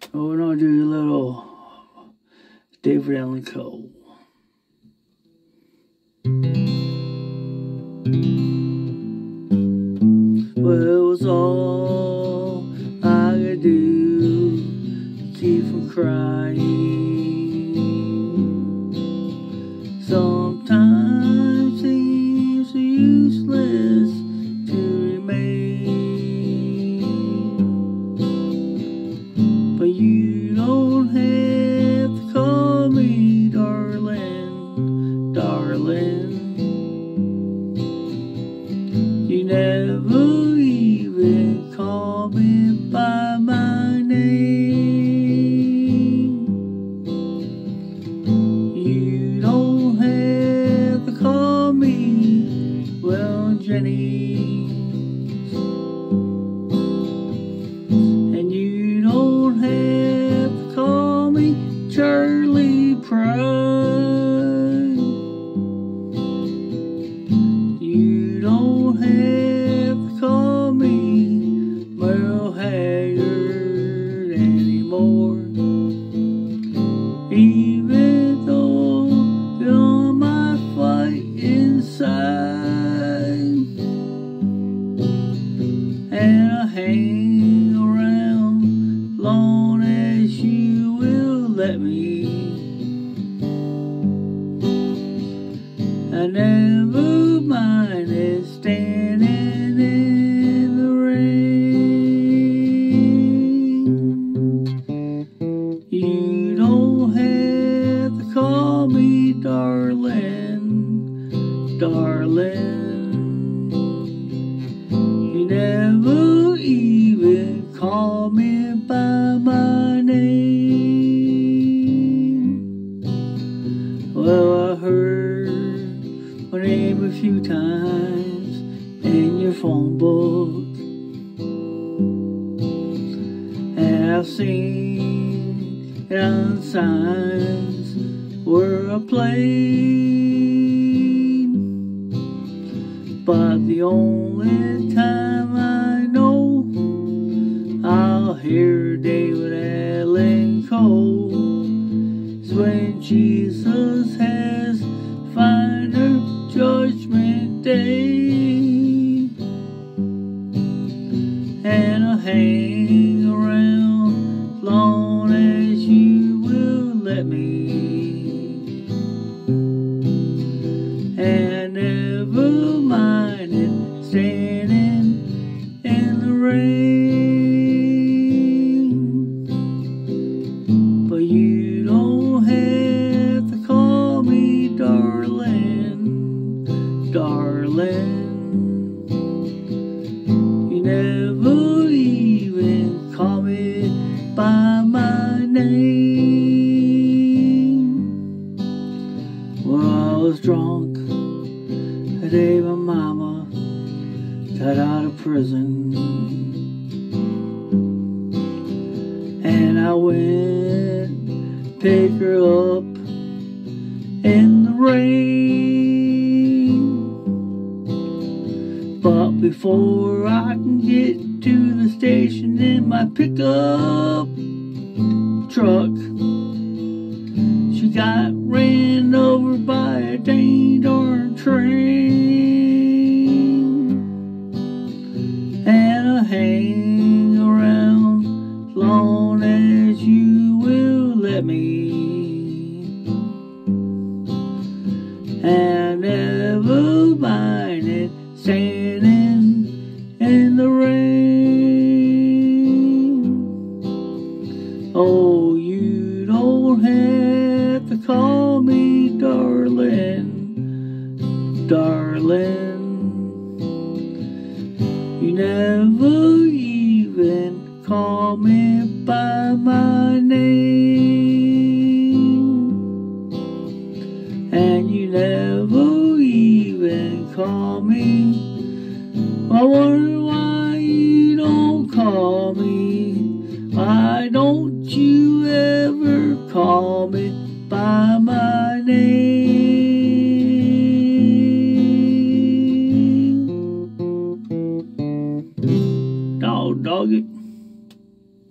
We're gonna do a little David Allan Coe. Well, it was all I could do to keep from crying. Sometimes seems useless to remain, but you don't have to call me darling, darling. You never even call me by my name. You don't have to call me, well, Jenny. And you don't have to call me Charlie Pride. You don't have to call me Merle Haggard anymore. Even though you're my fight inside, and I hang around long as you will let me. I never minded standing in the rain. You don't have to call me darling, darling. You never even call me by my name. Well, I heard my name a few times in your phone book, and I've seen it on signs where I played, but the only time I know I'll hear David Allan Coe is when Jesus has final judgment day, and I'll hang around long as you will let me. And never minded standing in the rain, but you don't have to call me darling, darling. You never even call me by my name. Well, I was drunk the day my mama got out of prison, and I went pick her up in the rain. But before I can get to the station in my pickup truck, she got ran over by a dang darn train, and I hang around long as you will let me. And never minded standing in the rain. Oh, you don't have to call me darling, darling. You never even call me by my name, and you never even call me. I wonder why you don't call me. Why don't you ever call me?